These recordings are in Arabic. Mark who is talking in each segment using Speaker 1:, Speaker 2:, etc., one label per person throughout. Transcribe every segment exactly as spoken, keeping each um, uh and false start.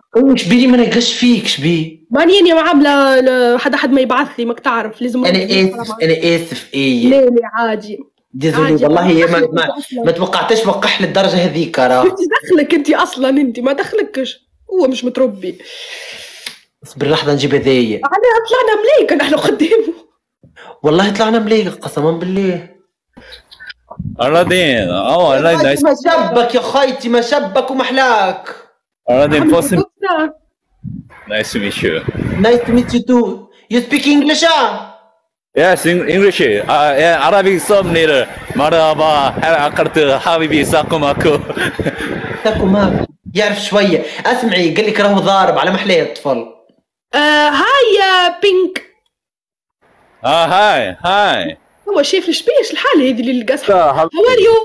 Speaker 1: شبيلي ما نلقاش فيك شبيه؟
Speaker 2: ماني اني عامله ل- حدا حد ما يبعث لي، ماك تعرف لازم
Speaker 1: انا
Speaker 2: نرد.
Speaker 1: اسف انا اسف ايه.
Speaker 2: لا لا عادي.
Speaker 1: ديزولي
Speaker 2: عادي.
Speaker 1: والله هي ما
Speaker 2: دخلك
Speaker 1: ما,
Speaker 2: انت أصلاً.
Speaker 1: ما توقعتش وقح للدرجه هذيك راه.
Speaker 2: انت دخلك انت اصلا، انت ما دخلكش، هو مش متربي.
Speaker 1: اصبر لحظه نجيب هذايا.
Speaker 2: احنا طلعنا ملايكه نحن قدامه.
Speaker 1: والله طلعنا مليق قسما بالله.
Speaker 3: Aladdin, oh, I like nice.
Speaker 1: ما شبك يا خايتي ما شبك ومحلاك.
Speaker 3: Aladdin, first, nice to meet you.
Speaker 1: Nice to meet you too. You speak English?
Speaker 3: Yes, in English. Uh, yeah, Arabic some later. مرحبا عقرت حبيبي ساكم اكو.
Speaker 1: ساكم اكو يعرف شويه. اسمعي قال لك راهو ضارب على محليه الطفل.
Speaker 2: آه هاي يا بينك.
Speaker 3: اه هاي هاي.
Speaker 2: هو شايف الشبيش الحالة هذه اللي لقاها. How are you?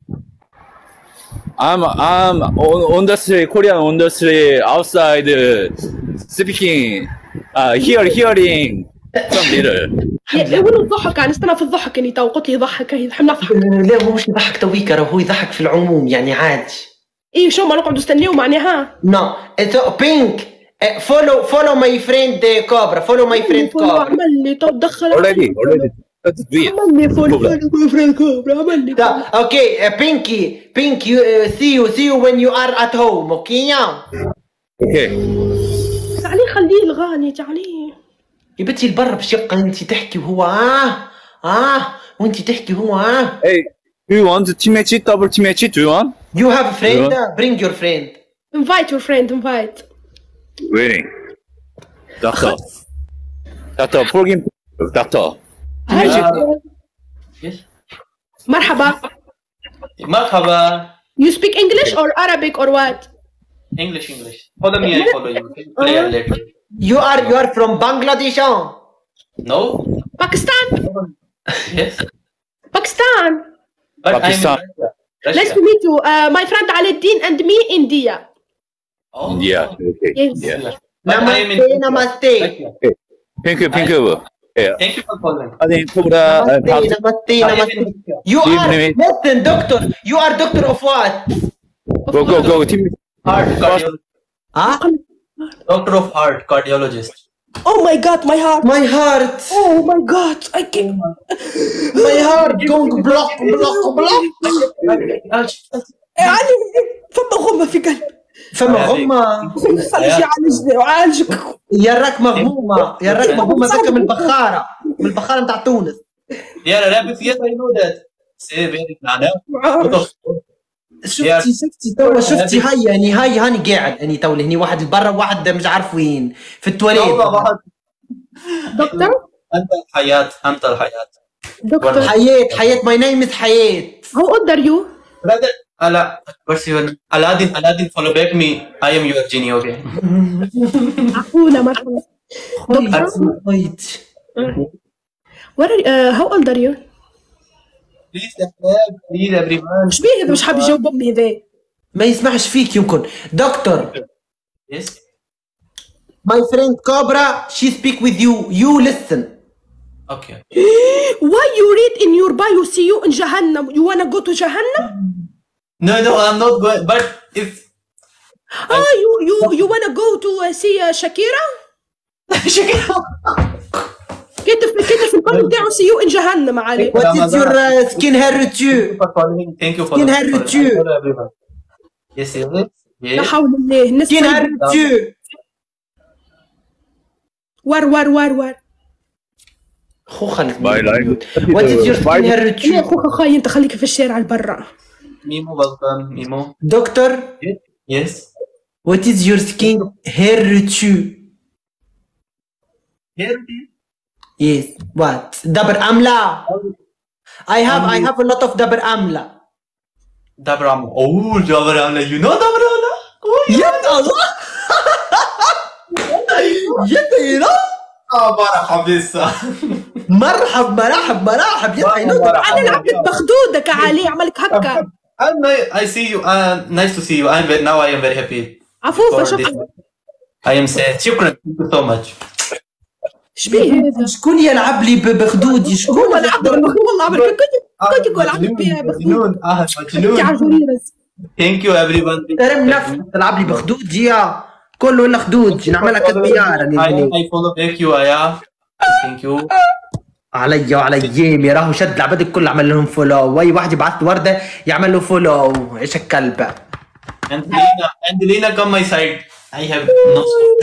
Speaker 3: I'm I'm on industry Korean industry outside uh, speaking uh, hear hearing some later.
Speaker 2: يا وين الضحك؟ انا استنى في الضحك اني تو قلت لي ضحك هي نحن نضحك.
Speaker 1: لا هو مش يضحك تويكا راهو هو يضحك في العموم يعني عادي.
Speaker 2: ايه شو ما نقعدوا نستناو معناها؟
Speaker 1: نو بينك فولو فولو ماي فريند كوبرا فولو ماي فريند كوبرا.
Speaker 2: عمل لي تو دخل
Speaker 3: Already already. That's weird.
Speaker 2: عمل لي فولو ماي فريند كوبرا عمل لي.
Speaker 1: اوكي بينكي بينك يو سي يو سي يو وين يو ار ات هوم اوكي يا.
Speaker 3: Okay.
Speaker 2: تعالي خليه الغاني تعالي.
Speaker 1: يا بنتي البر باش يبقى انت تحكي وهو اه اه وانت تحكي وهو اه.
Speaker 3: Hey, do you want team match? Double team match? Do you want?
Speaker 1: You have a friend? Bring your friend.
Speaker 2: Invite your friend, invite.
Speaker 3: Waiting. Doctor. Doctor, forgive me. Doctor.
Speaker 1: Yes.
Speaker 2: مرحبا.
Speaker 4: مرحبا.
Speaker 2: You speak English or Arabic or what?
Speaker 4: English, English. Follow me, I follow you. Play later.
Speaker 1: You are you are from Bangladesh? Huh?
Speaker 4: No?
Speaker 2: Pakistan.
Speaker 4: Yes.
Speaker 2: Pakistan.
Speaker 4: But
Speaker 3: Pakistan.
Speaker 4: I'm in Russia. Russia.
Speaker 2: Nice to meet you. Uh, my friend Aladdin and me, India.
Speaker 4: Oh.
Speaker 3: Yeah. Okay.
Speaker 2: Yes.
Speaker 3: Yeah.
Speaker 4: But I am in
Speaker 1: Namaste, namaste.
Speaker 4: Russia.
Speaker 3: Thank you. Thank you. Yeah.
Speaker 4: Thank you for calling.
Speaker 3: I think Cobra.
Speaker 1: Namaste, namaste, namaste. You
Speaker 3: Give
Speaker 1: are
Speaker 3: me-
Speaker 1: listen, doctor. You are doctor of what?
Speaker 3: Go go go. Team.
Speaker 4: Heart cardiologist.
Speaker 1: Huh?
Speaker 4: Doctor of heart cardiologist.
Speaker 2: Oh my God, my heart.
Speaker 1: My heart.
Speaker 2: Oh my God, I can't.
Speaker 1: My heart going block block block.
Speaker 2: يعني فما غمة في قلبي.
Speaker 1: فما غمة.
Speaker 2: خلي يعالجني يعالجك.
Speaker 1: يراك مغمومة يراك مغمومة ذاك من البخارة من البخارة نتاع تونس.
Speaker 4: Yeah, rabbit. Yes, I know that. Say very good.
Speaker 1: شفتي شفتي توا شفتي هاي يعني هاي هاني قاعد اني تو هني واحد لبرا وواحد مش عارف وين في التواليت.
Speaker 2: دكتور.
Speaker 4: أنت الحياة. أنت الحياة.
Speaker 2: دكتور.
Speaker 1: حياة حياة my name is حياة.
Speaker 2: How old are you?
Speaker 4: Brother, Ala, what's your name? Aladdin, Aladdin, follow back me. I am your genie, okay?
Speaker 2: عفونا مرحبا. دكتور.
Speaker 1: ويت.
Speaker 2: What are uh, how old are you?
Speaker 4: Please, please, everyone.
Speaker 2: ايش بيه هذا مش حاب يجاوب امي هذا؟
Speaker 1: ما يسمعش فيك يمكن. دكتور.
Speaker 4: Yes.
Speaker 1: My friend Cobra, she speak with you. You listen.
Speaker 4: Okay.
Speaker 2: Why you read in your bio see you in Jahannam? You wanna go to Jahannam?
Speaker 4: No, no, I'm not going. But if
Speaker 2: Ah, you you you wanna go to uh, see uh, Shakira? كاتب كاتب في البايو بتاعه see you in Jahannam علي.
Speaker 1: What is your uh, skin hair routine?
Speaker 4: for following, thank you for
Speaker 1: Skin
Speaker 4: the
Speaker 1: hair
Speaker 4: for-
Speaker 1: routine.
Speaker 4: follow everyone. Yes, yes,
Speaker 2: لا
Speaker 4: yes.
Speaker 2: حول الله الناس
Speaker 1: Skin hair
Speaker 2: طيبة.
Speaker 1: routine.
Speaker 2: ور ور ور ور.
Speaker 1: خو خليك.
Speaker 3: My life.
Speaker 1: What is your skin hair
Speaker 2: يا
Speaker 1: routine?
Speaker 2: اخوك خاي انت خليك في الشارع البرا.
Speaker 4: Mimo, welcome, Mimo.
Speaker 1: Doctor,
Speaker 4: Yes.
Speaker 1: what is your skin hair routine?
Speaker 4: Here.
Speaker 1: Yes. What? Dabr amla. I have I have a lot of dabr amla.
Speaker 4: Dabram. Oh, Dabram. You know Dabram? Oh,
Speaker 1: يد الله. يد يلا.
Speaker 4: yeah. مرحبا لسه.
Speaker 1: مرحب مرحب مرحب يد عينك.
Speaker 2: انا لعبت بخدودك علي عملك هكا.
Speaker 4: And I, I see you. Uh, nice to see you. I'm very, now I am very happy.
Speaker 2: عفوفة
Speaker 4: for this.
Speaker 2: شكرا.
Speaker 4: I am sad. شكرا. Thank you so much.
Speaker 2: شبيه هذا؟
Speaker 1: شكون يلعب لي بخدودي؟ شكون
Speaker 2: هو لعب والله عمرك كنت كنت تقول لعبت بيها بخدود.
Speaker 4: مجنون. آه
Speaker 2: انت
Speaker 4: مجنون.
Speaker 2: عجوريرز.
Speaker 4: Thank you everyone.
Speaker 1: ترى منف تلعب لي بخدودي يا كله الا خدود نعملها كالديار.
Speaker 4: I I follow back you Aya. Thank you.
Speaker 1: علي وعلى يمي راهو شد العباد الكل عمل لهم فولو، واي واحد يبعث ورده يعمل له فولو. ايش الكلب.
Speaker 4: And Lena, and Lena, come my side. I have no.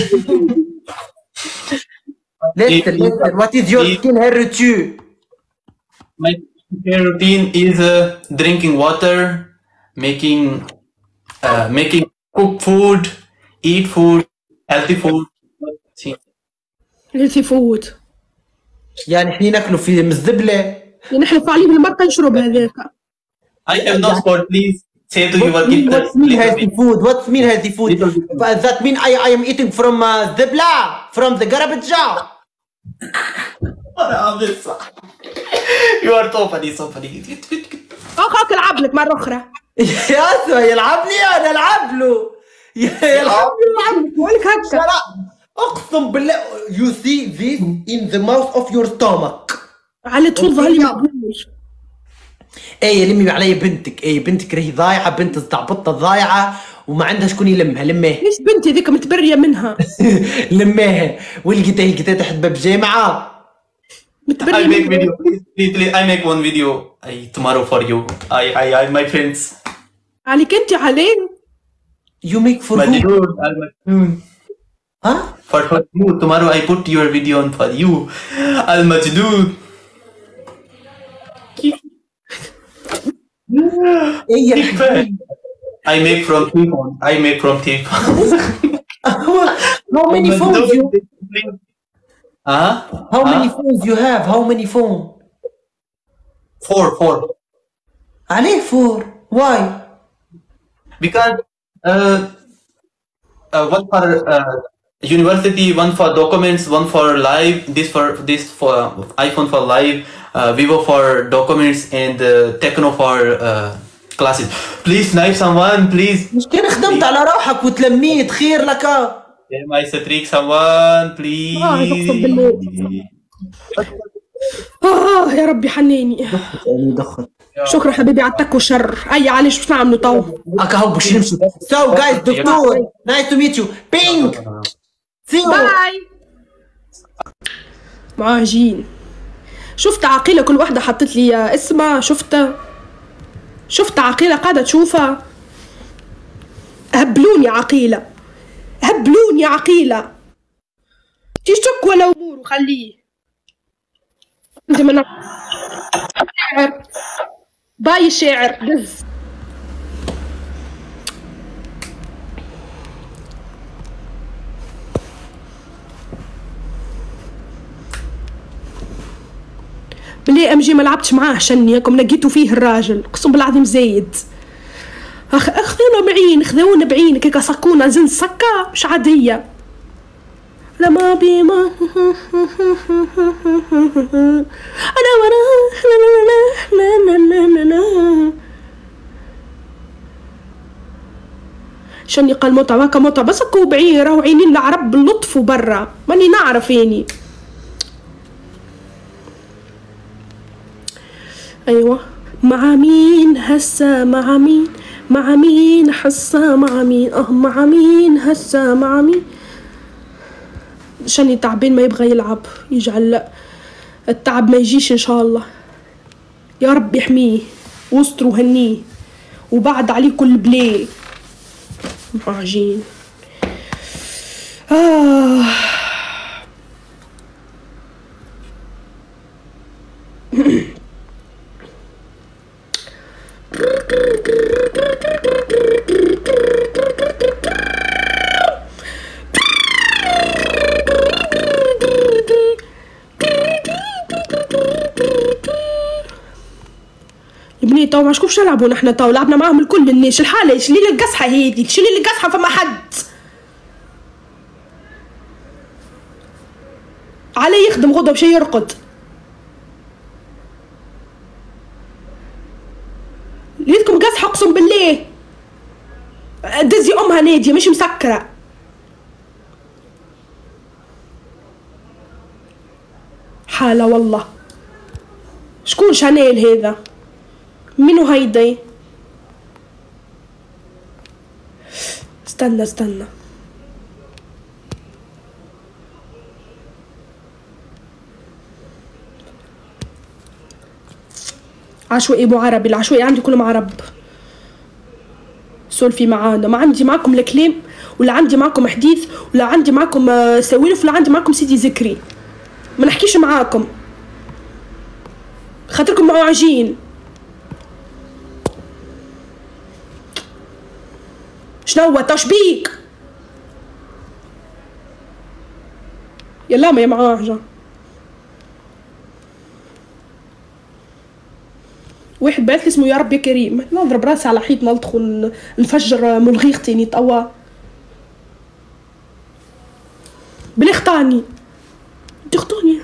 Speaker 1: Listen, listen. What is your skin hair routine?
Speaker 4: My care routine is uh, drinking water, making, uh, making cook food, eat food, healthy food.
Speaker 2: healthy food.
Speaker 1: يعني احنا ناكلوا في الزبله.
Speaker 2: يعني نحن فعلين بالمرقه نشرب هذاك.
Speaker 4: I have no sport. Please say to your kid.
Speaker 1: What mean healthy food? What mean healthy food? That mean I I am eating from uh, zebla from the garbage jar.
Speaker 4: You are so funny, so funny.
Speaker 2: اخاك العب لك مره اخرى.
Speaker 1: يا اسمع يلعب لي انا العب له. يلعب لي العب لك
Speaker 2: ولك هكا.
Speaker 1: اقسم بالله you see this in the mouth of your stomach.
Speaker 2: على طول ظهري مقبول.
Speaker 1: ايه لمي علي بنتك. ايه بنتك راهي ضايعه، بنت استعبطه ضايعه وما عندها شكون يلمها. لماها.
Speaker 2: ليش بنتي ذيك متبريه منها؟
Speaker 1: لماها ولقيتها لقيتها تحت باب جامعه.
Speaker 4: I make video. Please, please, please. I make one video. I tomorrow for you. I, I, I, my friends.
Speaker 2: عليك انت عليه.
Speaker 1: You make for who?
Speaker 4: Majnoon, Al Majnoon.
Speaker 1: Huh?
Speaker 4: For for you. Tomorrow I put your video on for you. Al Majnoon. I make from T-phone. I make from T-phone.
Speaker 1: How many phones you?
Speaker 4: Huh?
Speaker 1: How
Speaker 4: huh?
Speaker 1: many phones you have? How many phone?
Speaker 4: Four, four.
Speaker 1: عليه four. Why?
Speaker 4: Because uh, uh, one for uh, university, one for documents, one for live. This for this for uh, iPhone for live, uh, Vivo for documents, and uh, Techno for uh, classes. Please knife someone, please.
Speaker 1: مش كان خدمت على روحك وتلميت خير لك.
Speaker 4: Can I streak someone, please?
Speaker 2: آه اقسم بالله. آه يا ربي حنيني.
Speaker 1: دخل.
Speaker 2: شكرا حبيبي على التك والشر. أي علي شو نعملوا تو؟
Speaker 1: هكا هو باش نمشوا. So guys دكتور nice to meet you. Ping. See you.
Speaker 2: باي. معاجين. شفت عقيلة كل واحدة حطت لي اسمها. شفتها شفت عقيلة قاعدة تشوفها. هبلوني عقيلة هبلوني عقيلة. تشك ولا أمور وخليه. انت من شاعر باي شاعر دز. بلي ام جي ما لعبتش معاه شنيكم نقيتوا فيه الراجل اقسم بالله العظيم زايد. اخ اخذونا بعين خذونا بعين كيكا صكونا زين سكه مش عاديه. لما بيما انا ورا شني قال متعة هكا متعة بس اكو بعين راهو عينين العرب باللطف وبرا ماني نعرف يعني. ايوه مع مين هسه مع مين مع مين حسه مع مين اه مع مين هسه مع مين. شاني تعبان ما يبغى يلعب يجعل التعب ما يجيش ان شاء الله. يا رب يحميه وستر وهنيه وبعد عليه كل بلاي. معجين آه. بني تو ما شكوش نلعبوا نحن تو لعبنا معاهم الكل الناس. الحالة شلي لي القصحة هذي شلي لي القصحة فما حد علي يخدم غدوة بشي يرقد. ليتكم قصحة اقسم بالله دزي امها نادية مش مسكرة. حالة والله. شكون شانيل هذا؟ منو هيدي؟ استنى استنى عشوائي مو عربي، العشوائي عندي كلهم عرب. سولفي معانا، ما عندي معكم الكلام، ولا عندي معكم حديث، ولا عندي معكم آه، سوالف، ولا عندي معكم سيدي ذكري. ما نحكيش معاكم خاطركم معوجين. شنو تشبيك؟ يلا ما يا معاجة. واحد بعث لي اسمه يا رب يا كريم، نضرب راسي على حيط نلطخ ونفجر ملغيختي توا. بلي خطاني تخطوني.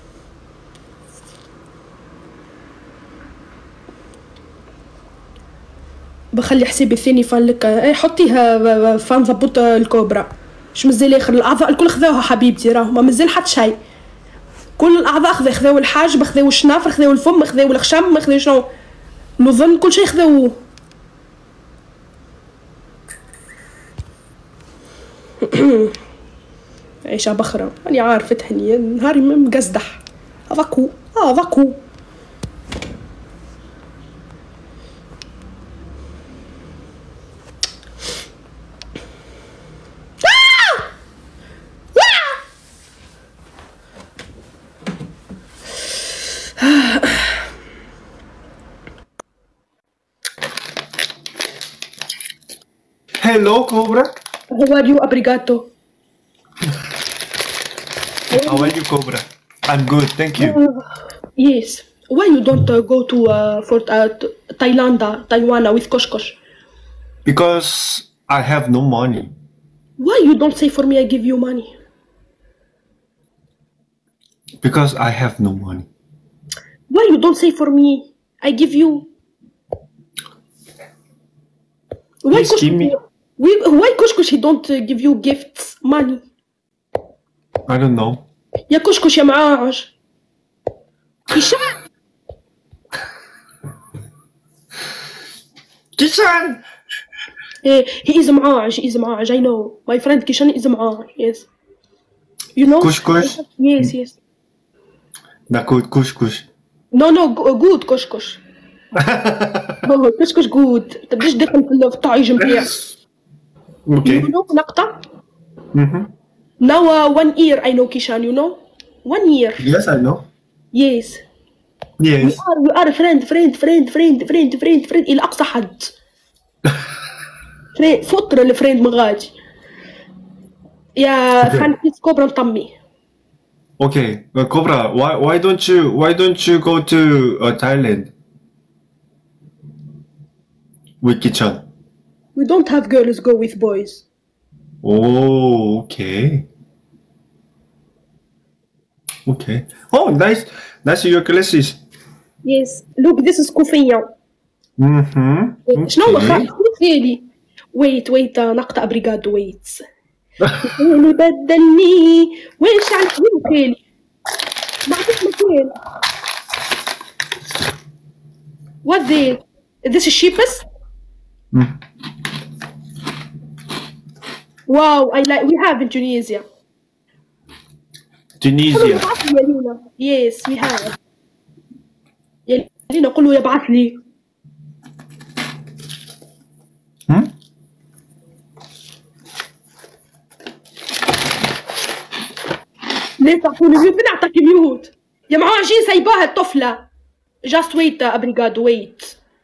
Speaker 2: بخلي حسابي الثاني فلك. اي حطيها فنظبط الكوبرا. مش مازال اخر الاعضاء الكل خذوها حبيبتي، راهو ما مازال حتى شيء. كل الاعضاء خذوا، خذوا الحاجب، خذوا الشنافر، خذوا الفم، خذوا الخشم، خذوا شنو نظن كل شيء خذوه. عيشة بخرة أنا عارفتهني نهاري مقزدح. هذاك هو هذاك هو.
Speaker 5: Hello, Cobra.
Speaker 2: How are you, Abrigato?
Speaker 5: How are you, Cobra? I'm good, thank you.
Speaker 2: Uh, yes. Why you don't uh, go to uh, for uh, Thailand, Taiwan with Koshkosh?
Speaker 5: Because I have no money.
Speaker 2: Why you don't say for me I give you money?
Speaker 5: Because I have no money.
Speaker 2: Why you don't say for me I give you? Why
Speaker 5: Please give me.
Speaker 2: We, why Koshkosh he don't uh, give you gifts, money?
Speaker 5: I don't know.
Speaker 2: يا كشكش يا معاج. كيشان.
Speaker 5: Kishan!
Speaker 2: Eh, he is معاج, he is معاج, I know. My friend Kishan is معاج, yes. You know?
Speaker 5: Kush kush?
Speaker 2: Yes, yes.
Speaker 5: Na good, kush kush.
Speaker 2: No, no, go- good كشكش. No, كشكش good. تبديش داخل في الطعيج متاعك.
Speaker 5: Okay.
Speaker 2: You know نقطة؟
Speaker 5: Mm-hmm.
Speaker 2: Now uh, one year I know Kishan, you know? One year.
Speaker 5: Yes, I know.
Speaker 2: Yes. We
Speaker 5: Yes.
Speaker 2: are we are friend friend friend friend friend friend friend إلى أقصى حد. فريند فطر الفريند مغاجي. يا فرانسيس كوبرا مطمي.
Speaker 5: Okay, uh, Cobra, why why don't you why don't you go to uh, Thailand with Kichan?
Speaker 2: We don't have girls go with boys.
Speaker 5: Oh, okay. Okay. Oh, nice. Nice your glasses.
Speaker 2: Yes. Look, this is كوفية.
Speaker 5: Mm-hmm.
Speaker 2: شنو هو
Speaker 5: Okay.
Speaker 2: خالي؟ ويت ويت نقطة أبريغادو ويت. اللي بدلني ويش عن وين خالي؟ ما عنديش مكان. What the? This is cheapest?
Speaker 5: Mm.
Speaker 2: Wow, I like. We have in Tunisia.
Speaker 5: Tunisia.
Speaker 2: يبعث لي يا لينا. Yes, we have. يا لينا قول له يبعث لي.
Speaker 5: Hmm?
Speaker 2: ليه تعطوني ميوت؟ بنعطيك ميوت. يا معاجين سايباها الطفلة. Just wait, أبريغادو wait.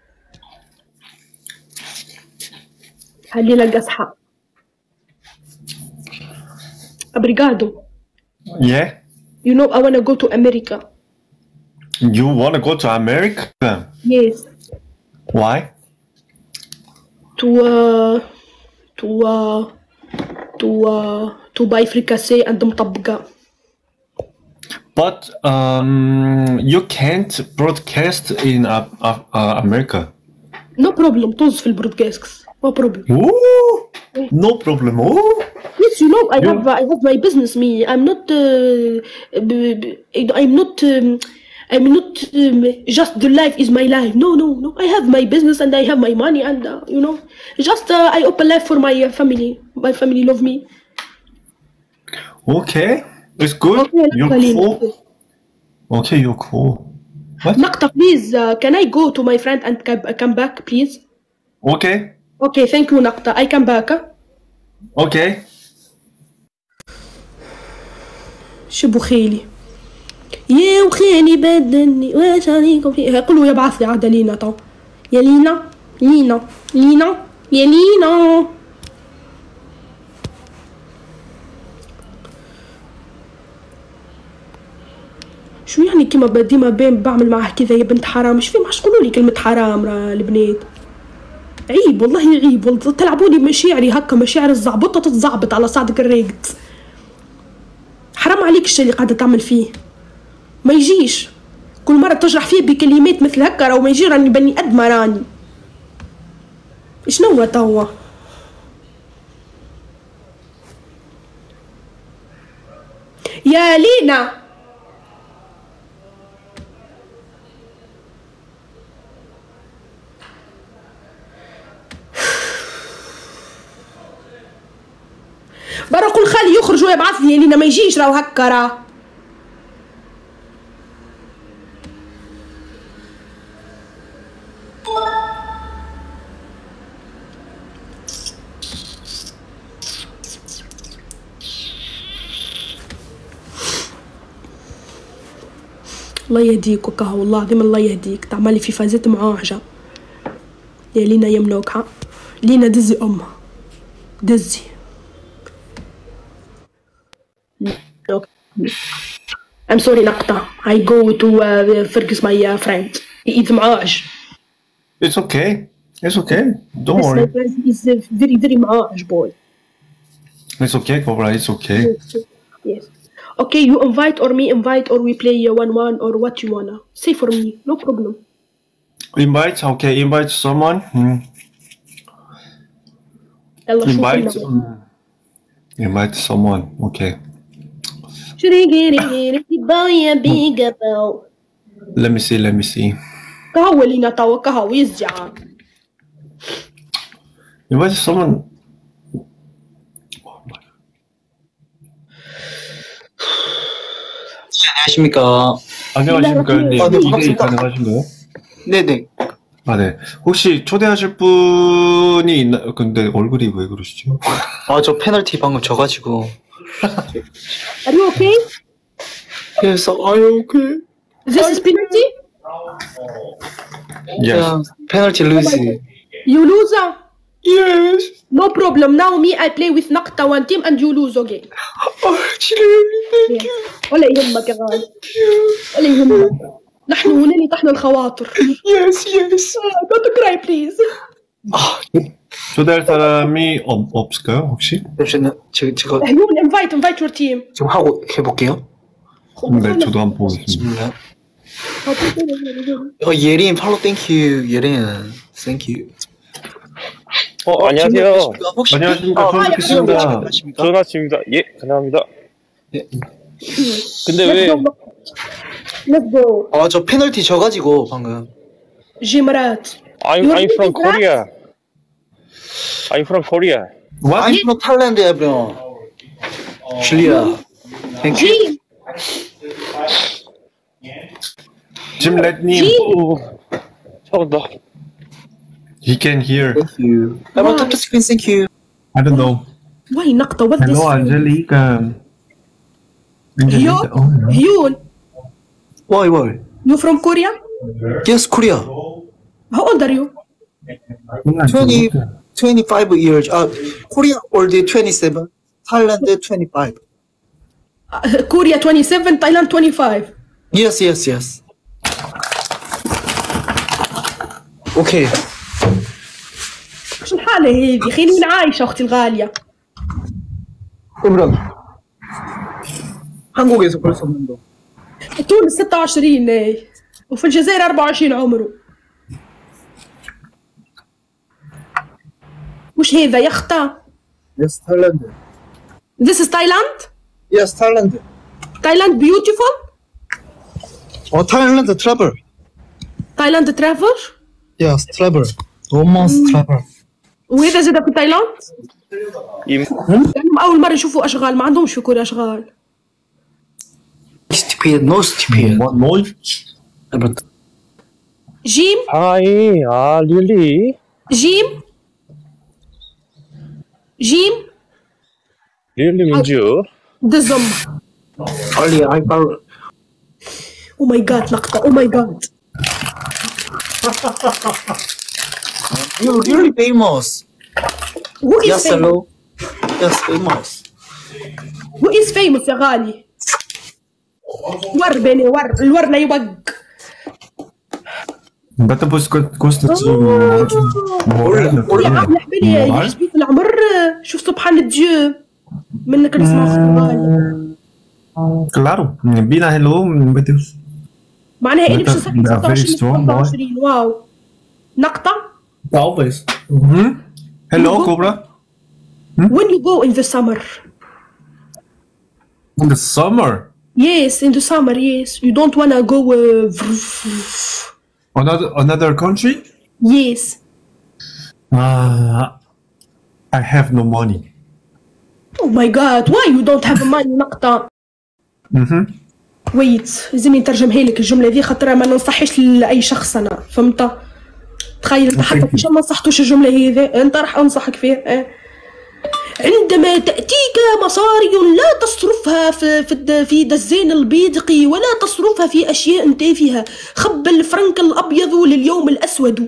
Speaker 2: خلينا القصحة. أبريغادو.
Speaker 5: Yeah.
Speaker 2: You know I wanna go to America.
Speaker 5: You wanna go to America?
Speaker 2: Yes.
Speaker 5: Why?
Speaker 2: To uh, to uh, to uh, to buy fricassee and مطبقة.
Speaker 5: But um, you can't broadcast in uh, uh, uh, America.
Speaker 2: No problem. طز في البرودكاست. No problem.
Speaker 5: Ooh, no problem. Ooh.
Speaker 2: Yes, you know I have I have my business. Me, I'm not. Uh, b- b- I'm not. Um, I'm not. Um, just the life is my life. No, no, no. I have my business and I have my money and uh, you know, just uh, I open life for my uh, family. My family love me.
Speaker 5: Okay, it's good.
Speaker 2: Okay,
Speaker 5: You're
Speaker 2: Colin.
Speaker 5: cool. Okay, you're cool. What?
Speaker 2: نقطة please uh, can I go to my friend and come- come back please.
Speaker 5: Okay.
Speaker 2: Okay thank you نقطة I come back.
Speaker 5: Okay.
Speaker 2: شبو خيلي يا وخيلي بدلني واش عليكم فيه قولوا يبعث لي عاد لينا تو يا لينا لينا لينا يا لينا. شو يعني كيما ديما بين بعمل معاه كذا يا بنت حرام؟ مش فاهم، مش تقولوا لي كلمة حرام راه البنات؟ عيب والله عيب، والله تلعبوني بمشاعري هكا، مشاعر الزعبطة تتزعبط على صعدك الراقد. حرام عليك الشي اللي قاعدة تعمل فيه، ما يجيش كل مرة تجرح فيه بكلمات مثل هكا، راهو ما يجي راني بني أدمة راني. شنو توا؟ يا لينا برا قول خالي يخرج ويبعث لي لينا، ما يجيش راهو هكا راه. الله يهديك وكهو، والله العظيم الله يهديك، تعملي في فازات معاهجة يا لينا يا منوكعة. لينا دزي أمها دزي. I'm sorry نقطة. I go to uh, Fergus my uh, friend. He eats معاج.
Speaker 5: It's okay. It's okay. Don't
Speaker 2: Yes, my
Speaker 5: worry.
Speaker 2: friend is uh, very very معاج boy.
Speaker 5: It's okay, Cobra. It's okay.
Speaker 2: Yes. Okay, you invite or me invite or we play uh, one one or what you wanna. Say for me, no problem.
Speaker 5: Invite. Okay. Invite someone. Hmm.
Speaker 2: يلا شوف
Speaker 5: Invite.
Speaker 2: لنا.
Speaker 5: um, Invite someone. Okay. Let me see. Let me see.
Speaker 2: كهو لينا توا كهو يزجع.
Speaker 5: Invite someone.
Speaker 4: 안녕하십니까.
Speaker 5: 안녕하십니까, 형님.
Speaker 4: 아, 네,
Speaker 5: 이메일
Speaker 4: 반갑습니다.
Speaker 5: 가능하신가요?
Speaker 4: 네네.
Speaker 5: 아, 네. 혹시 초대하실 분이 있나? 근데 얼굴이 왜 그러시죠?
Speaker 4: 아, 저 페널티 방금 져가지고.
Speaker 2: Are you okay?
Speaker 4: 그래서, 아유, 그.
Speaker 2: This is penalty?
Speaker 5: Yes.
Speaker 4: 그냥 페널티 루이스.
Speaker 2: You lose?
Speaker 4: Yes.
Speaker 2: No problem. Now me I play with نقطة one team and you lose again.
Speaker 4: 아, 지뢰. Thank you.
Speaker 2: ولا يهمك يا غالي. ولا يهمك. نحن هنا لطحن الخواطر.
Speaker 4: Yes, yes.
Speaker 2: Don't cry please.
Speaker 4: 아,
Speaker 5: 초대할 사람이 없, 없을까요, 혹시?
Speaker 4: 잠시만요. 제가, 제가
Speaker 2: You invite invite your team.
Speaker 4: 지금 하고 해볼게요.
Speaker 5: 네, 저도 한번 보겠습니다.
Speaker 4: 어, 예린 팔로 땡큐. 예린 땡큐.
Speaker 6: 어, 안녕하세요.
Speaker 4: 혹시
Speaker 5: 안녕하십니까. 처음 뵙겠습니다.
Speaker 6: 좋은 아침입니다. 예, 감사합니다.
Speaker 4: 네.
Speaker 6: 근데
Speaker 2: Let's
Speaker 6: 왜,
Speaker 2: go. Let's go.
Speaker 4: 아, 저 페널티 져가지고 방금.
Speaker 2: جمرات.
Speaker 6: I'm, I'm from Korea. I'm from Korea.
Speaker 5: What?
Speaker 4: I'm from Thailand, everyone. 줄리아. Thank you.
Speaker 2: جيم
Speaker 5: 짐렛님.
Speaker 6: 오, 처음다.
Speaker 5: He can hear.
Speaker 4: Thank you. I'm on top of screen. Thank you.
Speaker 5: I don't know.
Speaker 2: وهي نقطة what this
Speaker 5: Hello, Angelica. Angelica. Oh,
Speaker 2: هيون
Speaker 5: no.
Speaker 2: هيون
Speaker 4: Why, why?
Speaker 2: you from Korea?
Speaker 4: Yes, Korea.
Speaker 2: How old are you?
Speaker 4: twenty, twenty-five years. Uh, Korea old twenty-seven. Thailand twenty-five.
Speaker 2: Uh, Korea twenty-seven, Thailand twenty-five.
Speaker 4: Yes, yes, yes. Okay.
Speaker 2: شو الحالة هذي؟ خليني عايشة أختي الغالية.
Speaker 4: 그럼 한국에서 벌써 없는데.
Speaker 2: تونس ستة وعشرين إيه. وفي الجزائر أربعة وعشرين عمره. وش هذا يا أختا؟
Speaker 4: Yes, Thailand.
Speaker 2: This is Thailand?
Speaker 4: Yes, Thailand.
Speaker 2: Thailand beautiful?
Speaker 4: 어, Thailand travel.
Speaker 2: Thailand travel?
Speaker 4: Yes, travel. Romance travel.
Speaker 2: وهذا زاد في تايلاند؟
Speaker 6: 임,
Speaker 2: لأنهم أول مرة يشوفوا أشغال، ما عندهمش في كوريا أشغال.
Speaker 4: Stupid, no stupid.
Speaker 5: What noise?
Speaker 2: جيم
Speaker 6: 하이, 아, 릴리?
Speaker 2: جيم جيم
Speaker 6: 릴리 민주?
Speaker 2: دزم.
Speaker 1: علي هايبر.
Speaker 2: او ماي جاد لقطة او ماي جاد.
Speaker 7: You're really famous.
Speaker 2: Who is
Speaker 7: Yes,
Speaker 2: famous?
Speaker 7: hello. Yes, famous.
Speaker 2: Who is famous يا غالي؟ ور بيني ور الور لا يوق.
Speaker 5: Better put cost to
Speaker 2: يا عم حبيبي يحسبي في العمر. شوف سبحان الديو منك نسمع غالي.
Speaker 5: Claro, Bina hello, Betus.
Speaker 2: معناها اني باش
Speaker 5: Better-
Speaker 2: نسكر
Speaker 5: they are very
Speaker 2: ستة
Speaker 5: strong, boy.
Speaker 2: وعشرين. واو نقطة.
Speaker 7: Always.
Speaker 5: Mm-hmm. Hello, Cobra.
Speaker 2: When you go in the summer.
Speaker 5: In the summer,
Speaker 2: Yes, in the summer, yes. You don't wanna go. Uh,
Speaker 5: another another country.
Speaker 2: yes.
Speaker 5: Uh, I have no money.
Speaker 2: Oh my god, why you don't have money نقطة.
Speaker 5: Mm-hmm.
Speaker 2: ويت لازمني نترجمها لك الجملة ذي خاطر ما ننصحش لأي شخص أنا فهمت. تخيل أنت حتى كيش ما نصحتوش الجملة هذي أنت راح أنصحك فيها. أه. عندما تأتيك مصاري لا تصرفها في في في دزين البيدقي ولا تصرفها في أشياء تافهة. خب الفرنك الأبيض لليوم الأسود.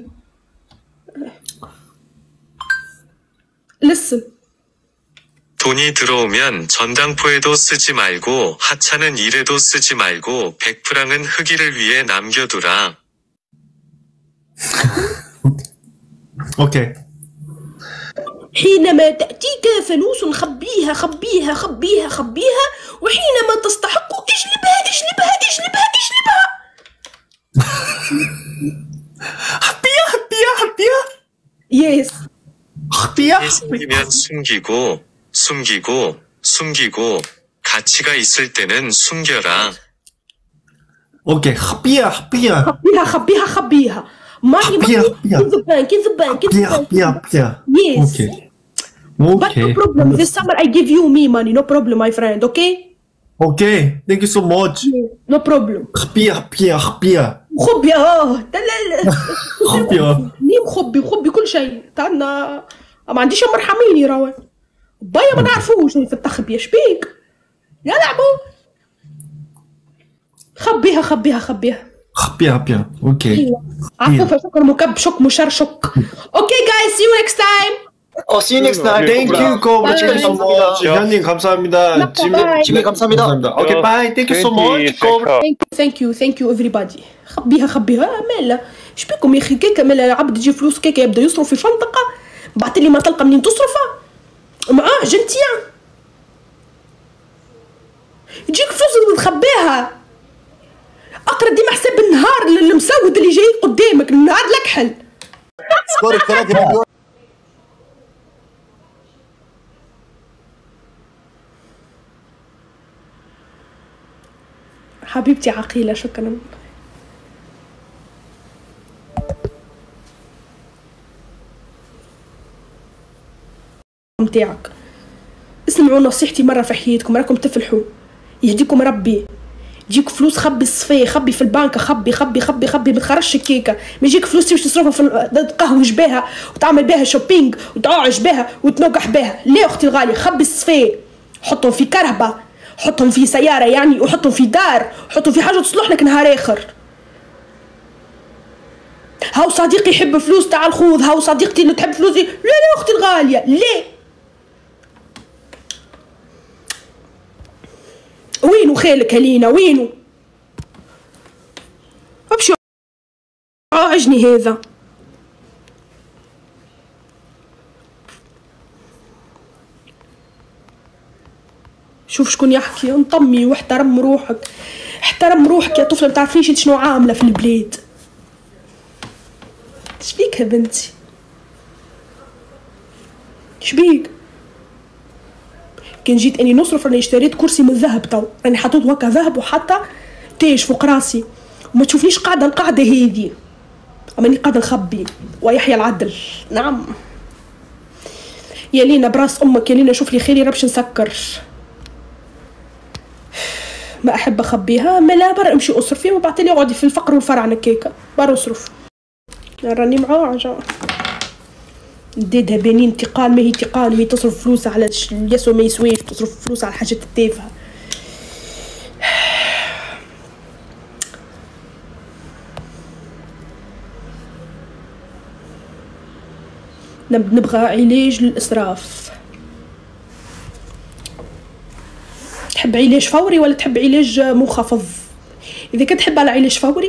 Speaker 2: listen.
Speaker 8: 돈이 들어오면 전당포에도 쓰지 말고 하찮은 일에도 쓰지 말고 백 프랑은 흑일을 위해 남겨두라.
Speaker 5: Okay.
Speaker 2: حينما تأتيك فلوس خبيها خبيها خبيها خبيها وحينما تستحق اجلبها اجلبها اجلبها اجلبها.
Speaker 5: Happy, happy, happy,
Speaker 2: Yes.
Speaker 5: happy.
Speaker 8: 숨기면 숨기고 숨기고 숨기고 가치가 있을 때는 숨겨라.
Speaker 5: Okay, happy, happy,
Speaker 2: خبيها خبيها خبيها. ماني
Speaker 5: خبيها، خبيها.
Speaker 2: in the bank in the bank in
Speaker 5: happy,
Speaker 2: the bank.
Speaker 5: happy, happy.
Speaker 2: Yes.
Speaker 5: Okay.
Speaker 2: But no
Speaker 5: Okay.
Speaker 2: problem. This summer I give you me money. No problem, my friend. Okay?
Speaker 5: Okay. Thank you so much.
Speaker 2: No problem.
Speaker 5: Happy, happy, happy.
Speaker 2: خبي اه لا لا لا.
Speaker 5: خبي اه.
Speaker 2: مين خبي خبي كل شيء تعنا. ما عنديش مرحميني راوي. بايا ما نعرفوش في التخبيه شبيك يا لعبوا. خبيها خبيها خبيها.
Speaker 5: Happy, happy. Okay.
Speaker 2: عفوا شكر مكب شك مشرشك. Okay guys, see you next time.
Speaker 7: Oh, see you next time.
Speaker 5: Thank you, Cobra.
Speaker 2: Bye.
Speaker 5: Thank you so much. 현님 감사합니다.
Speaker 2: 나빠,
Speaker 5: 지미
Speaker 2: bye.
Speaker 7: 지미 감사합니다.
Speaker 5: Okay, bye. Thank you so much, Cobra.
Speaker 2: Thank you thank you thank you everybody. خبيها خبيها مالا شبيكم يا اخي كيكا مالا عبد يجي فلوس كيكا يبدا يصرف في فندقه بعد اللي ما تلقى منين تصرفها. معاه جنتيان يجيك فلوس تخبيها. اقرا ديما حساب النهار المسود اللي جاي قدامك النهار الأكحل.
Speaker 7: سكور ثلاثة مليون.
Speaker 2: حبيبتي عقيلة شكرا. متاعك اسمعوا نصيحتي مرة في حياتكم راكم تفلحوا يهديكم ربي. يجيك فلوس خبي الصفاية خبي في البنك خبي خبي خبي خبي ما تخرجش الكيكة. ما يجيك فلوس باش تصرفها في تقهوج بها وتعمل بها شوبينج وتعوج بها وتنقح بها. لا اختي الغالية خبي الصفاية حطهم في كرهبة حطهم في سيارة يعني وحطهم في دار حطهم في حاجة تصلح لك نهار آخر. هاو صديقي يحب فلوس تعال خذ. هاو صديقتي اللي تحب فلوسي. لا لا اختي الغالية لا. وينو خالك هلينا وينو؟ ابشو عجني هذا. شوف شكون يحكي انطمي واحترم روحك. احترم روحك يا طفلة. ما تعرفيش انت شنو عاملة في البلاد. شبيك يا بنتي شبيك؟ كان جيت اني نصرف راني اشتريت كرسي من الذهب تو راني حطيت هكا ذهب وحتى تاج فوق راسي وما تشوفنيش قاعده القاعده هذي اماني قاعده نخبي. ويحيى العدل نعم. يا لينا براس امك يا لينا شوف لي خيري ربش نسكر. ما احب اخبيها ما لا برا امشي اصرفي وبعتلي اقعدي في الفقر والفرع نكيكه برا اصرف. راني معاجة نديدها بين انتقال ما هي انتقال وهي تصرف فلوسها على اليسوى ما يسويش تصرف فلوسها على الحاجات التافهة. نبغى علاج للإسراف. تحب علاج فوري ولا تحب علاج منخفض؟ إذا كنت تحب على علاج فوري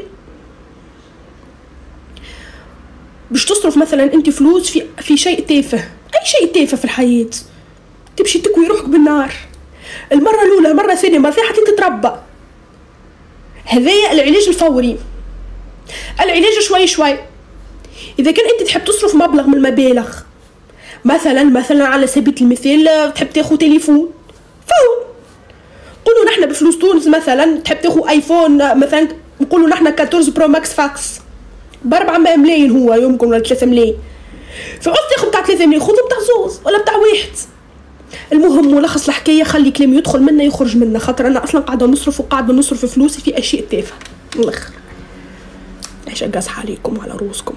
Speaker 2: باش تصرف مثلا انت فلوس في في شيء تافه، اي شيء تافه في الحياه، تمشي تكوي روحك بالنار المره الاولى المره الثانيه المره الثانيه حتى تتربى. هذايا العلاج الفوري. العلاج شوي شوي. اذا كان انت تحب تصرف مبلغ من المبالغ، مثلا مثلا على سبيل المثال تحب تاخذ تليفون فون، نقولوا نحن بفلوس تونس مثلا تحب تاخذ ايفون مثلا نقولوا نحن أربعطاش برو ماكس فاكس باربعة ملايين هو يومكم ولا ثلاثة ملايين، فعوز تاخذ بتاع ثلاثة ملايين خذ بتاع زوز ولا بتاع واحد. المهم ملخص الحكايه خلي كلام يدخل منا يخرج منا، خاطر انا اصلا قاعده نصرف وقاعده نصرف فلوسي في اشياء تافهه. الاخر عيش قاصحه عليكم وعلى روسكم.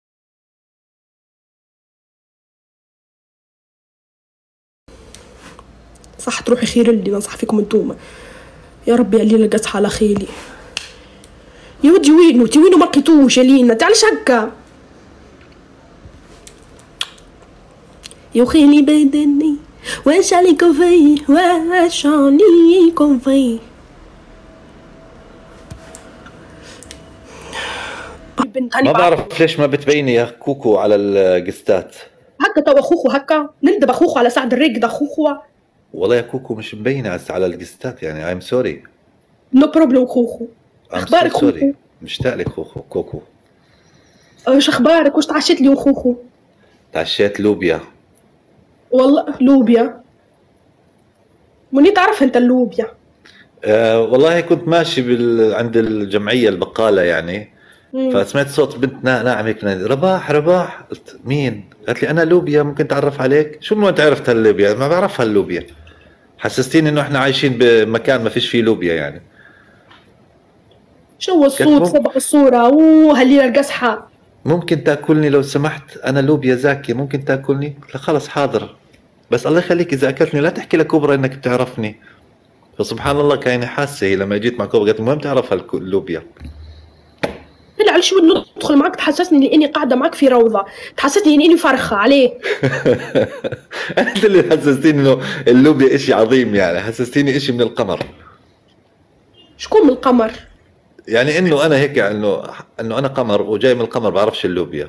Speaker 2: صح تروحي خير اللي ننصح فيكم انتوما. يا ربي علي القاصحه على خيلي. يا ودي وينو تي وينو ما لقيتوش يا لينا تعالش هكا. يا خيلي بدني واش عليكم فيه واش عليكم فيه.
Speaker 9: ما بعرف ليش ما بتبيني يا كوكو على القستات
Speaker 2: هكا. تو اخوخو هكا ندب اخوخو على سعد الريق اخوخو.
Speaker 9: والله يا كوكو مش مبينه على القستات يعني. ايم سوري.
Speaker 2: نو بروبلم خوخو. اخبارك خوخو؟
Speaker 9: مشتاق لك خوخو كوكو.
Speaker 2: ايش اخبارك؟ واش تعشيت اليوم خوخو؟
Speaker 9: تعشيت لوبيا.
Speaker 2: والله لوبيا؟ مني تعرف انت اللوبيا؟
Speaker 9: أه والله كنت ماشي بال... عند الجمعيه البقاله يعني مم. فسمعت صوت بنت ناعمه هيك رباح رباح. قلت مين؟ قالت لي انا لوبيا ممكن تعرف عليك؟ شو من وين عرفت هاللوبيا؟ ما بعرفها اللوبيا. حسستيني انه احنا عايشين بمكان ما فيش فيه لوبيا يعني.
Speaker 2: شو الصوت سبق الصورة؟ اوه هالليلة القصحة.
Speaker 9: ممكن تاكلني لو سمحت؟ انا لوبيا زاكي ممكن تاكلني؟ قلت خلص حاضر بس الله يخليك اذا اكلتني لا تحكي لكبرى انك بتعرفني. فسبحان الله كاني حاسه هي لما جيت مع كبرى قالت المهم تعرف اللوبيا.
Speaker 2: لا على شو ندخل معك تحسسني اني قاعده معك في روضه، تحسسني اني فرخه عليه.
Speaker 9: انت اللي حسستيني انه اللوبيا اشي عظيم يعني، حسستيني اشي من القمر.
Speaker 2: شكون من القمر؟
Speaker 9: يعني انه انا هيك انه انه انا قمر وجاي من القمر بعرفش اللوبيا.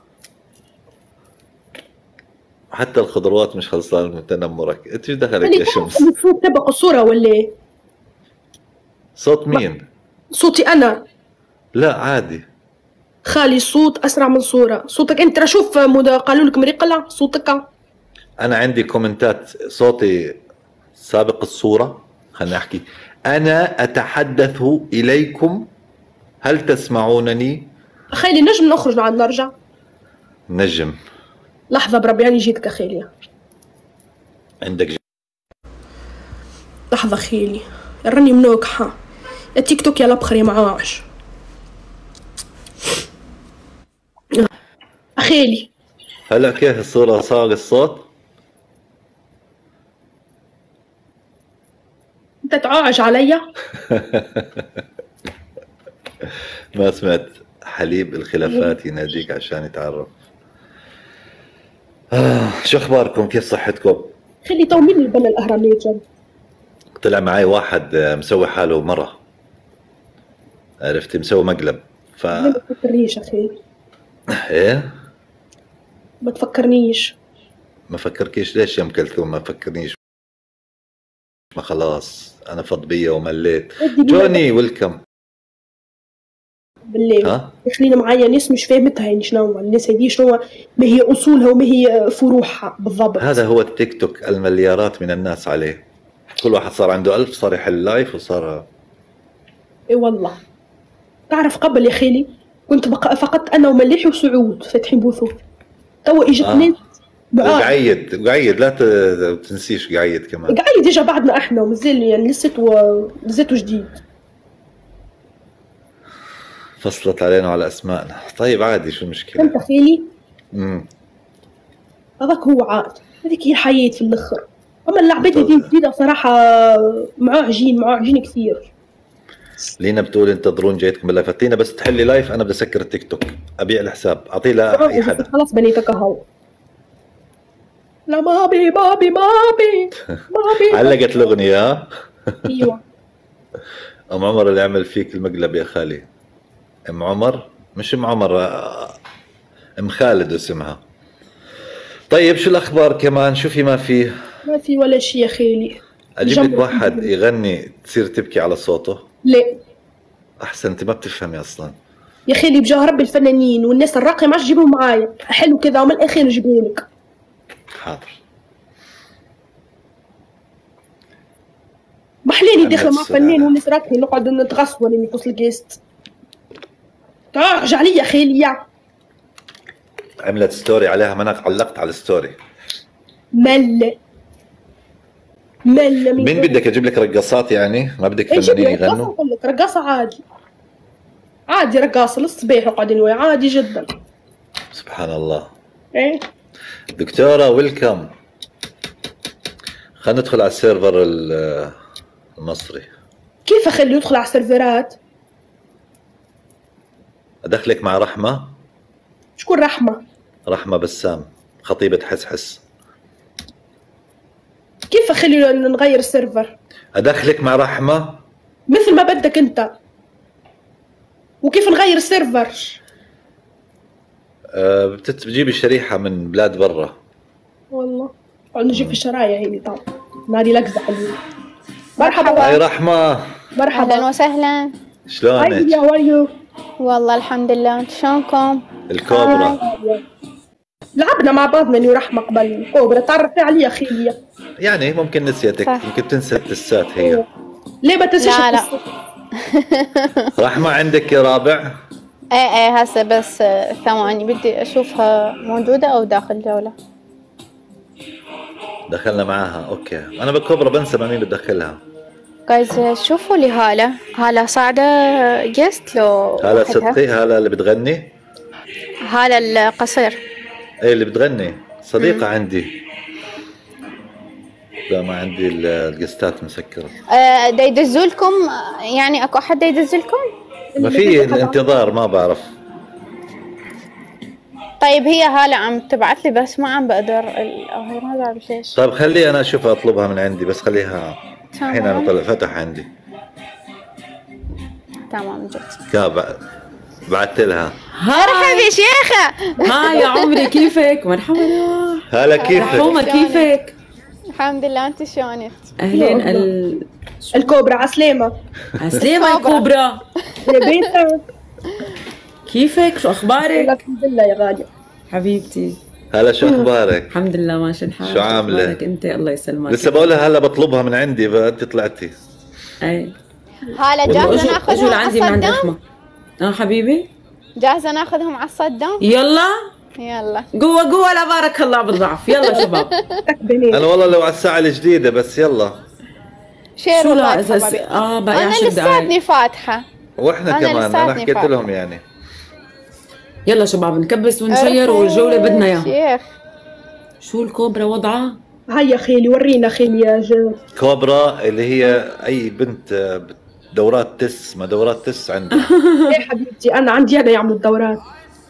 Speaker 9: حتى الخضروات مش خلصان من تنمرك. انت ايش دخلك يا شمس؟
Speaker 2: صوت تبق الصوره ولا ايه؟
Speaker 9: صوت مين؟
Speaker 2: صوتي انا.
Speaker 9: لا عادي.
Speaker 2: خالي الصوت اسرع من صوره. صوتك انت شوف قالوا لك مريقله صوتك.
Speaker 9: انا عندي كومنتات صوتي سابق الصوره. خليني احكي. انا اتحدث اليكم هل تسمعونني؟
Speaker 2: خالي نجم نخرج بعد نرجع؟
Speaker 9: نجم.
Speaker 2: لحظه بربي يعني جيتك يا خالي.
Speaker 9: عندك ج...
Speaker 2: لحظه خالي راني منوكحه. التيك توك يا لبخر يا معاش. أخيلي
Speaker 9: هلا كيف الصورة صار الصوت؟
Speaker 2: أنت تعاج عليا؟
Speaker 9: ما سمعت حليب الخلافات يناديك عشان يتعرف. آه شو أخباركم؟ كيف صحتكم؟
Speaker 2: خلي تو مين اللي بنى الأهرامات جد؟
Speaker 9: طلع معي واحد مسوي حاله مرة. عرفتي مسوي مقلب. ف
Speaker 2: ما تفكرنيش أخي.
Speaker 9: إيه؟
Speaker 2: ما تفكرنيش.
Speaker 9: ما فكركيش ليش يا ام كلثوم ما فكرنيش؟ ما خلاص انا فض بيا ومليت. جوني ويلكم.
Speaker 2: بالليل
Speaker 9: ها؟
Speaker 2: خلينا معايا ناس مش فاهمتها يعني شنو الناس هذي شنو ما هي اصولها وما هي فروعها بالضبط.
Speaker 9: هذا هو التيك توك المليارات من الناس عليه. كل واحد صار عنده ألف صار يحل لايف وصار.
Speaker 2: اي والله. تعرف قبل يا خالي كنت بق... فقط انا ومليحي وسعود فاتحين بوثوث. توا اجت آه. ناس
Speaker 9: وقعيد وقعيد لا تنسيش قعيد كمان.
Speaker 2: قعيد اجى بعدنا احنا ومازال يعني لسه و... لسه جديد.
Speaker 9: فصلت علينا وعلى اسمائنا. طيب عادي، شو المشكله؟
Speaker 2: فهمت خيلي؟
Speaker 9: امم
Speaker 2: هذاك هو عاد، هذيك هي الحياة في الاخر. اما اللعبات دي جديدة صراحة معاهجين معاهجين كثير.
Speaker 9: لينا بتقول انتظرون جايتكم باللايف. لينا بس تحلي لايف انا بدي اسكر التيك توك، ابيع الحساب، اعطيه لاي حدا.
Speaker 2: خلاص بنيتك اهو. لا مابي بابي مابي مابي
Speaker 9: علقت الاغنية ها؟
Speaker 2: ايوه.
Speaker 9: ام عمر اللي عمل فيك المقلب يا خالي. ام عمر مش ام عمر، ام خالد اسمها. طيب شو الاخبار كمان؟ شو في ما في؟
Speaker 2: ما في ولا شيء يا خيلي.
Speaker 9: اجيب لك واحد يغني تصير تبكي على صوته؟
Speaker 2: لا
Speaker 9: احسن، انت ما بتفهمي اصلا
Speaker 2: يا خيلي، بجاه رب الفنانين والناس الراقية ما تجيبهم معايا، حلو كذا ومن الاخير نجيبهم لك.
Speaker 9: حاضر.
Speaker 2: ما حليني داخل مع فنان والناس راكبين نقعد نتغصبوا اني توصل جيست. تعال علي يا خيلي يا.
Speaker 9: عملت ستوري عليها مناق، علقت على الستوري.
Speaker 2: مل مل
Speaker 9: مين بدك اجيب لك رقاصات يعني؟ ما بدك فنانين يغنوا؟
Speaker 2: اقول لك رقاصة عادي عادي، رقاصة للصبيح وقاعدين ويا عادي جدا.
Speaker 9: سبحان الله.
Speaker 2: ايه
Speaker 9: دكتورة ويلكم. خلينا ندخل على السيرفر المصري.
Speaker 2: كيف اخليه يدخل على السيرفرات؟
Speaker 9: ادخلك مع رحمة.
Speaker 2: شكون رحمة؟
Speaker 9: رحمة بسام خطيبة حس حس.
Speaker 2: كيف اخلي نغير السيرفر؟
Speaker 9: ادخلك مع رحمة
Speaker 2: مثل ما بدك انت. وكيف نغير السيرفر؟
Speaker 9: أه بتجيبي شريحة من بلاد برا.
Speaker 2: والله قاعد نجيب في الشرايع هيني. طبعا نادي لقزة حلوين. مرحبا.
Speaker 9: هاي رحمة.
Speaker 10: مرحبا. اهلا وسهلا.
Speaker 9: شلونك؟
Speaker 2: هاي هاو ار يو؟
Speaker 10: والله الحمد لله، انتم شلونكم؟
Speaker 9: الكوبرا.
Speaker 2: لعبنا مع بعض مني ورحمة قبل. الكوبرا تعرفي علي يا خيلية.
Speaker 9: يعني ممكن نسيتك، يمكن تنسى التسات هي.
Speaker 2: ليه ما تنسيش؟
Speaker 10: لا لا.
Speaker 9: رحمة عندك يا رابع؟
Speaker 10: ايه ايه هسه بس ثواني بدي اشوفها موجودة او داخل جولة.
Speaker 9: دخلنا معاها. اوكي انا بالكوبرا بنسى مع مين بدخلها.
Speaker 10: جايز شوفوا لي هالة هالة صاعدة جيست لو
Speaker 9: هالة صدقي، هالة اللي بتغني؟
Speaker 10: هالة القصير.
Speaker 9: ايه اللي بتغني صديقة مم. عندي. لا ما عندي الجستات مسكرة.
Speaker 10: أه دا يدزولكم يعني اكو احد دا يدزلكم؟
Speaker 9: ما في الانتظار ما بعرف.
Speaker 10: طيب هي هالة عم تبعت لي بس ما عم بقدر او هي ما بعرف ليش.
Speaker 9: طيب خلي انا اشوف اطلبها من عندي، بس خليها الحين انا طلع فتح عندي.
Speaker 10: تمام جد.
Speaker 9: كاب بعثت لها.
Speaker 10: مرحبا يا شيخة.
Speaker 11: ها يا عمري كيفك؟ مرحبا.
Speaker 9: هلا كيفك؟
Speaker 11: رحومة كيفك؟
Speaker 10: الحمد لله، انت شلونك؟
Speaker 11: اهلين. ال...
Speaker 2: الكوبرا عسلامة.
Speaker 11: عسلامة الكوبرا.
Speaker 2: لبيتك.
Speaker 11: كيفك؟ شو اخبارك؟
Speaker 2: الحمد لله يا غالية
Speaker 11: حبيبتي.
Speaker 9: هلا شو اخبارك؟
Speaker 11: الحمد لله ماشي الحال.
Speaker 9: شو عاملة؟
Speaker 11: اخبارك انت؟ الله يسلمك.
Speaker 9: لسه بقولها هلا بطلبها من عندي فانت طلعتي.
Speaker 11: اي
Speaker 10: هلا جاهزة ناخذهم على
Speaker 11: عندي من عند
Speaker 10: الصدام؟
Speaker 11: رحمة. اه حبيبي
Speaker 10: جاهزة ناخذهم على الصدام؟
Speaker 11: يلا
Speaker 10: يلا
Speaker 11: قوة قوة لا بارك الله بالضعف. يلا شباب.
Speaker 9: انا والله لو على الساعة الجديدة بس يلا.
Speaker 10: شير
Speaker 11: شو لا
Speaker 10: اساس
Speaker 11: اه باقي
Speaker 10: انا
Speaker 11: عشر دقايق.
Speaker 10: لساتني فاتحة.
Speaker 9: واحنا
Speaker 10: أنا
Speaker 9: كمان انا حكيت
Speaker 10: فاتحة.
Speaker 9: لهم يعني.
Speaker 11: يلا شباب نكبس ونشير والجولة بدنا اياها.
Speaker 10: شيخ
Speaker 11: شو الكوبرا وضعها؟
Speaker 2: هيا خيلي ورينا خيلي يا جل.
Speaker 9: كوبرا اللي هي اي بنت دورات تس، ما دورات تس عندها.
Speaker 2: ايه حبيبتي انا عندي انا يعملوا الدورات.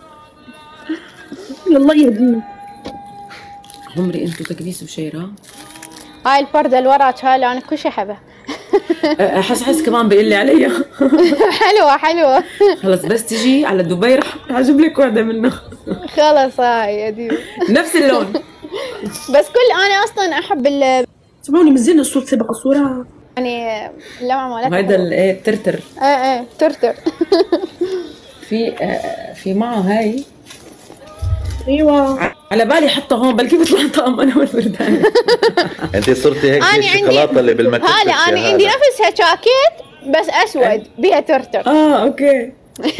Speaker 2: الله يهديك.
Speaker 11: عمري انتو تكبيس وشيرة.
Speaker 10: هاي البردة اللي وراك هاي انا كل شي احبها.
Speaker 11: حس حس كمان بيقول لي عليها.
Speaker 10: حلوة حلوة.
Speaker 11: خلص بس تجي على دبي رح اجيب لك وحدة منها.
Speaker 10: خلص هاي يا ديو.
Speaker 11: نفس اللون.
Speaker 10: بس كل انا اصلا احب ال
Speaker 2: سمعوني مزين الصوت سبق الصورة.
Speaker 10: يعني اللمعة مالتها.
Speaker 11: هيدا الايه الترتر.
Speaker 10: ايه ايه ترتر.
Speaker 11: في آه في معه هاي.
Speaker 2: ايوه
Speaker 11: على بالي حتى هون بلكي بيطلع طقم انا والبردانة.
Speaker 9: انت صرتي هيك زي الشوكولاته اللي بالمكتب.
Speaker 10: هلا انا عندي نفسها جاكيت بس اسود بيها ترتر.
Speaker 11: اه اوكي.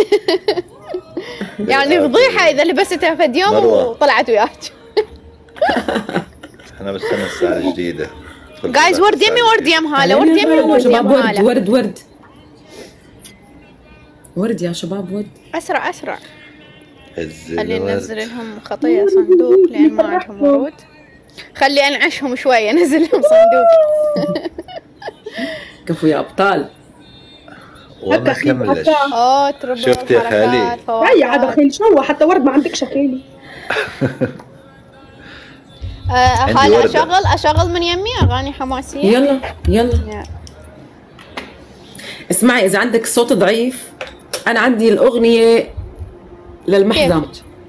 Speaker 10: يعني فضيحه اذا لبستها فد يوم وطلعت وياك.
Speaker 9: احنا بستنى الساعه الجديده.
Speaker 10: جايز ورد يمي ورد يم هاله ورد يمي ورد يم هاله.
Speaker 11: ورد ورد ورد يا شباب ورد.
Speaker 10: اسرع اسرع.
Speaker 9: هز
Speaker 10: خلي
Speaker 9: الورد.
Speaker 10: ننزل لهم خطية صندوق لان ما عندهم ورود. خلي انعشهم شوية نزل لهم صندوق.
Speaker 11: كفو يا ابطال.
Speaker 9: وما كملش.
Speaker 10: اوه تربط
Speaker 9: شفت يا خالي؟
Speaker 2: هيا عاد خيل شو حتى ورد ما عندكش خيلي.
Speaker 10: هلا اشغل اشغل من يمي اغاني حماسية.
Speaker 11: يلا يلا. اسمعي اذا عندك صوت ضعيف انا عندي الاغنية للمحزم.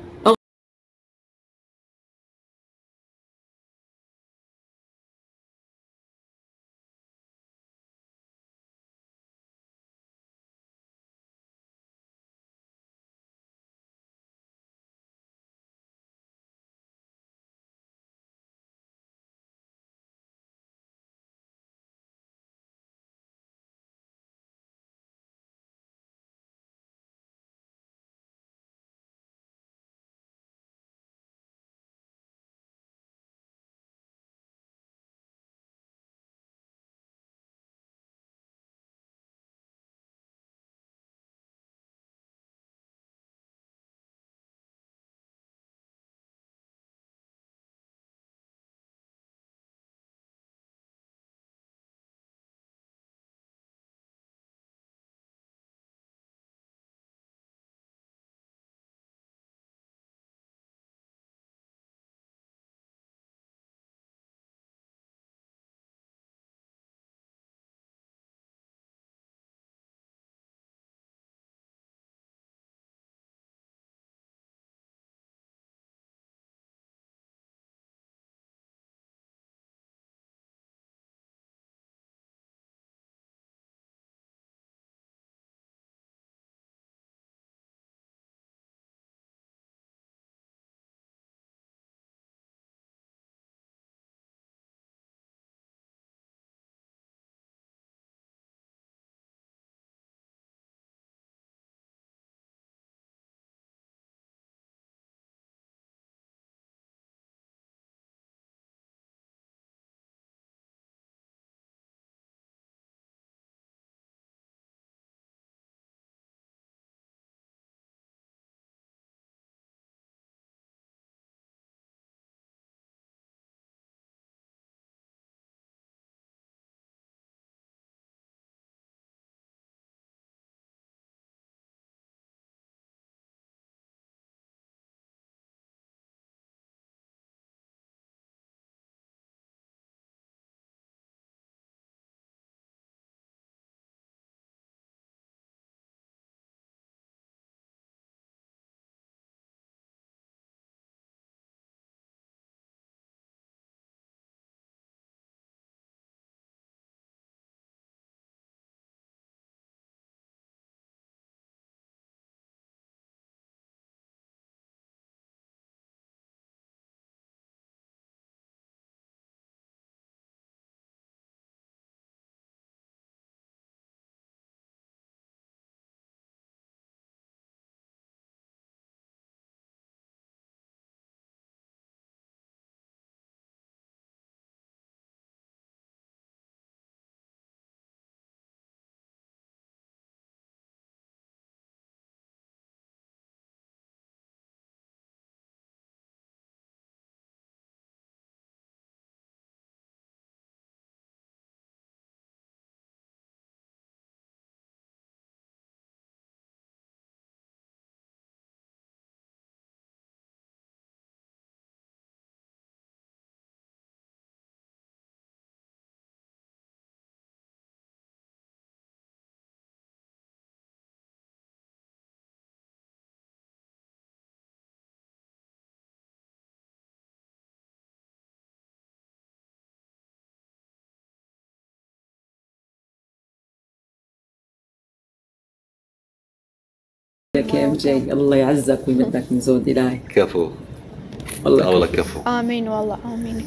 Speaker 11: لك يا ام جي، الله يعزك ويمدك من زود الهي.
Speaker 9: كفو
Speaker 11: والله
Speaker 9: والله كفو.
Speaker 10: امين والله امين.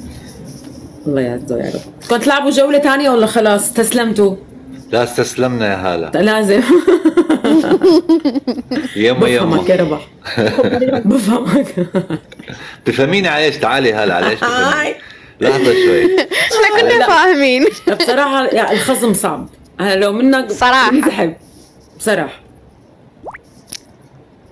Speaker 11: الله يعزه يا رب. كنت تلعبوا جولة ثانية ولا خلاص استسلمتوا؟
Speaker 9: لا استسلمنا يا هالة.
Speaker 11: لازم.
Speaker 9: يما يما.
Speaker 11: بفهمك يا ربح. بفهمك.
Speaker 9: تفهميني على ايش؟ تعالي هلا على ايش تفهميني؟ لحظة شوي.
Speaker 10: احنا كنا فاهمين.
Speaker 11: بصراحة يعني الخصم صعب. أنا لو منك
Speaker 10: صراحة
Speaker 11: انسحب بصراحة.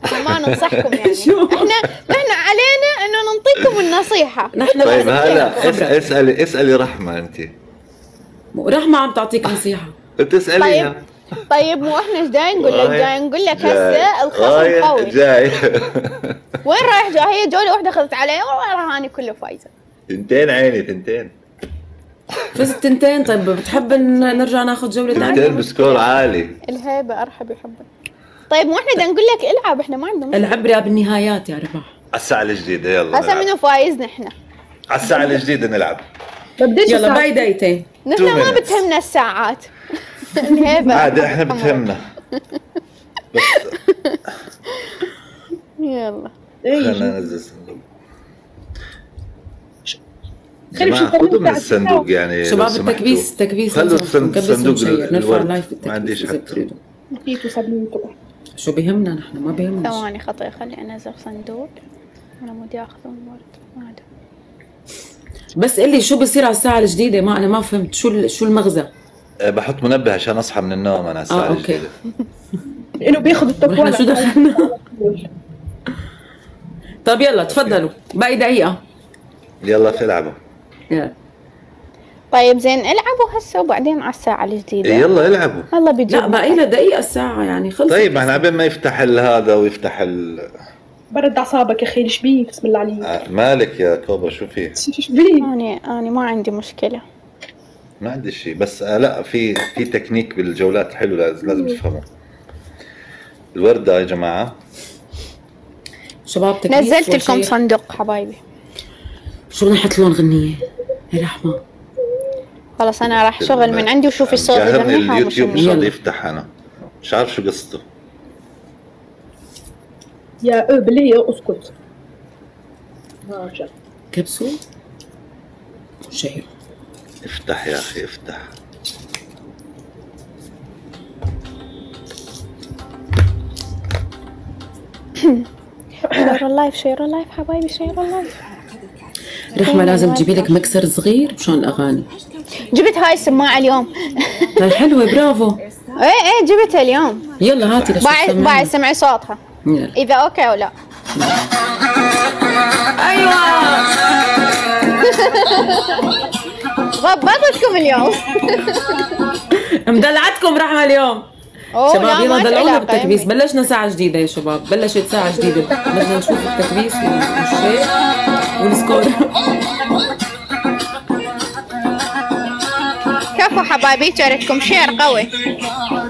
Speaker 10: ما ننصحكم يعني. احنا احنا علينا انه نعطيكم النصيحة.
Speaker 11: نحن
Speaker 9: طيب هلا اسألي اسألي اسألي رحمة انت.
Speaker 11: رحمة عم تعطيك نصيحة.
Speaker 9: بتسأليها.
Speaker 10: طيب طيب مو احنا ايش جاي نقول لك؟ جاي نقول لك هسه الخصم
Speaker 9: رايح
Speaker 10: قوي.
Speaker 9: جاي.
Speaker 10: وين رايح جاي؟ هي جولة واحدة اخذت علي والله هاني كله فايزة.
Speaker 9: تنتين عيني تنتين.
Speaker 11: فزت تنتين. طيب بتحب ان نرجع ناخذ جولة ثانية؟
Speaker 9: تنتين بسكور عالي.
Speaker 10: الهيبة ارحب يحبك. طيب مو احنا بدنا نقول لك العب، احنا ما عندنا مشكلة.
Speaker 11: العب لي بالنهايات يا رباح.
Speaker 9: على الساعة الجديدة يلا.
Speaker 10: هسه منو فايز نحن؟
Speaker 9: على الساعة الجديدة نلعب.
Speaker 11: يلا باي دايتين.
Speaker 10: نحن ما بتهمنا الساعات. الهيبة
Speaker 9: عادي احنا بتهمنا. بس
Speaker 10: يلا
Speaker 9: خلينا ننزل صندوق. جماعة خذوا من الصندوق يعني.
Speaker 11: شباب التكبيس التكبيس
Speaker 9: خلوا الصندوق
Speaker 11: نرفع اللايف بالتكبيس.
Speaker 9: ما عنديش حتى.
Speaker 11: شو بيهمنا نحن؟ ما بيهمنا.
Speaker 10: ثواني خطية خلي انزل صندوق. انا مودي ياخذون ورد ما ادري.
Speaker 11: بس قل لي شو بصير على الساعة الجديدة؟ ما انا ما فهمت شو شو المغزى.
Speaker 9: بحط منبه عشان اصحى من النوم انا على الساعة
Speaker 11: اه اوكي.
Speaker 2: انه بياخذ التقوى.
Speaker 11: احنا شو دخلنا؟ طب يلا تفضلوا باقي دقيقة.
Speaker 9: يلا في العبوا.
Speaker 11: يلا.
Speaker 10: طيب زين العبوا هسه وبعدين على الساعة الجديدة.
Speaker 9: يلا العبوا.
Speaker 10: الله بيجي.
Speaker 11: لا باقي لها دقيقة الساعة يعني خلصت.
Speaker 9: طيب احنا عبين ما يفتح هذا ويفتح ال
Speaker 2: برد اعصابك يا اخي. ايش بيك؟ بسم الله عليك.
Speaker 9: آه مالك يا كوبا شو في؟
Speaker 2: ايش بيك؟
Speaker 10: انا انا ما عندي مشكلة.
Speaker 9: ما عندي شيء بس آه لا في في تكنيك بالجولات حلو لازم لازم تفهموا. الوردة يا جماعة.
Speaker 11: شباب تكنيك.
Speaker 10: نزلت لكم صندوق حبايبي.
Speaker 11: شو بدنا نحط لون غنية؟ يا رحمة.
Speaker 10: خلص انا راح شغل من عندي وشوف الصوت اذا منيح او مش
Speaker 9: اليوتيوب مش
Speaker 10: منيح.
Speaker 9: راضي يفتح انا. مش عارف شو قصته.
Speaker 2: يا اه بالله اسكت. هاجا.
Speaker 11: كبسول؟ شيء.
Speaker 9: افتح يا اخي افتح.
Speaker 10: شير اللايف شير اللايف حبايبي شير اللايف.
Speaker 11: رحمة لازم تجيبي لك مكسر صغير مشان الاغاني.
Speaker 10: جبت هاي السماعة اليوم.
Speaker 11: طيب حلوة برافو.
Speaker 10: ايه ايه جبتها اليوم.
Speaker 11: يلا هاتي لشوف
Speaker 10: بعد بعد سمعي صوتها.
Speaker 11: يلا.
Speaker 10: اذا اوكي او لا.
Speaker 11: ايوه.
Speaker 10: ضبطتكم اليوم.
Speaker 11: مدلعتكم رحمة اليوم. شباب يلا دلعونا بالتكبيس. بلشنا ساعة جديدة يا شباب. بلشت ساعة جديدة. بدنا نشوف التكبيس والشيء والسكور.
Speaker 10: كفو حبايبي شارككم شير قوي.